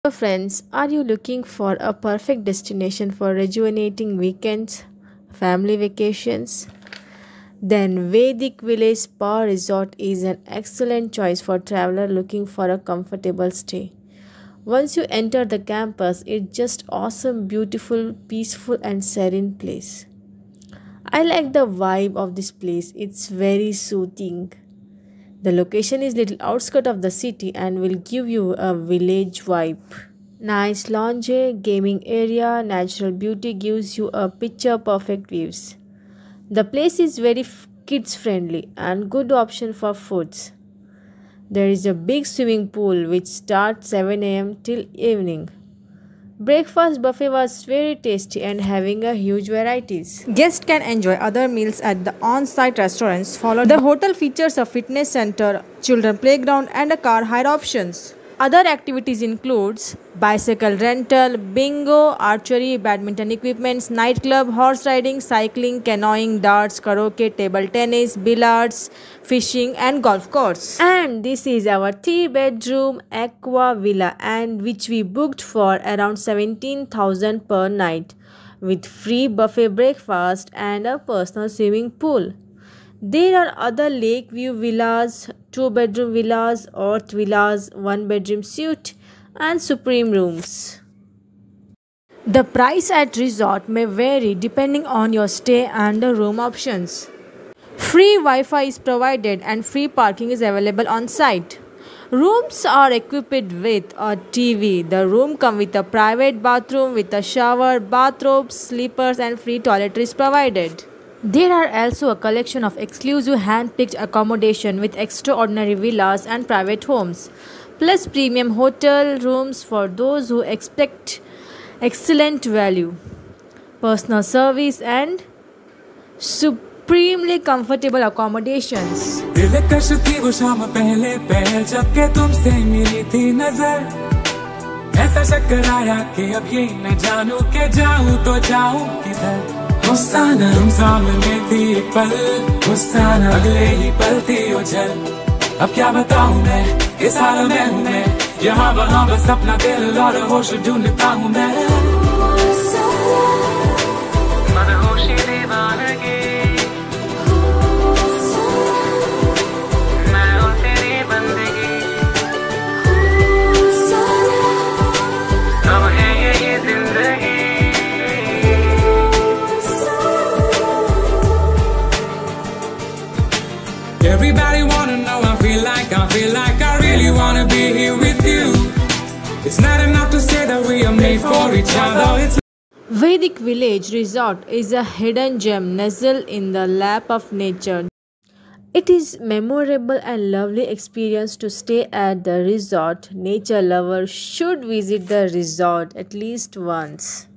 Hello friends, are you looking for a perfect destination for rejuvenating weekends, family vacations? Then Vedic Village Spa Resort is an excellent choice for traveler looking for a comfortable stay. Once you enter the campus, it's just awesome, beautiful, peaceful and serene place. I like the vibe of this place. It's very soothing. The location is little outskirt of the city and will give you a village vibe. Nice lounge, gaming area, natural beauty gives you a picture perfect views. The place is very kids friendly and good option for foods. There is a big swimming pool which starts 7 a.m. till evening. Breakfast buffet was very tasty and having a huge varieties. Guests can enjoy other meals at the on-site restaurants. The hotel features a fitness center, children playground and a car hire options. Other activities includes bicycle rental, bingo, archery, badminton equipments, nightclub, horse riding, cycling, canoeing, darts, karaoke, table tennis, billiards, fishing and golf course. And this is our 3-bedroom aqua villa and which we booked for around 17,000 per night with free buffet breakfast and a personal swimming pool. There are other Lakeview villas, 2-bedroom villas, Earth villas, 1-bedroom suite and supreme rooms. The price at resort may vary depending on your stay and the room options. Free Wi-Fi is provided and free parking is available on site. Rooms are equipped with a TV. The room comes with a private bathroom with a shower, bathrobes, sleepers and free toiletries provided. There are also a collection of exclusive hand-picked accommodation with extraordinary villas and private homes, plus premium hotel rooms for those who expect excellent value, personal service and supremely comfortable accommodations. दिलकश थी वो शाम पहले पहल जब के तुमसे मिली थी नजर ऐसा शक्कर आया कि अब ये न जानू के जाऊं तो जाऊं किधर गुस्सा न हम सामने थी एक पल गुस्सा न अगले ही पल थी उछल अब क्या बताऊं मैं इस हाल में हूँ मैं यहाँ वहाँ बस अपना दिल और होश ढूंढता हूँ मैं मदहोशी दीवानगी मैं और तेरी बंदगी अब है ये जिंदगी Everybody wanna know, I feel like I really wanna be here with you. It's not enough to say that we are made for each other. Vedic Village Resort is a hidden gem nestled in the lap of nature. It is memorable and lovely experience to stay at the resort. Nature lovers should visit the resort at least once.